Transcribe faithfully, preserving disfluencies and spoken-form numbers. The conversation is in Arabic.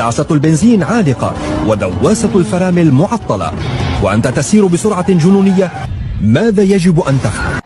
دعسة البنزين عالقة ودواسة الفرامل معطلة وأنت تسير بسرعة جنونية. ماذا يجب أن تفعل؟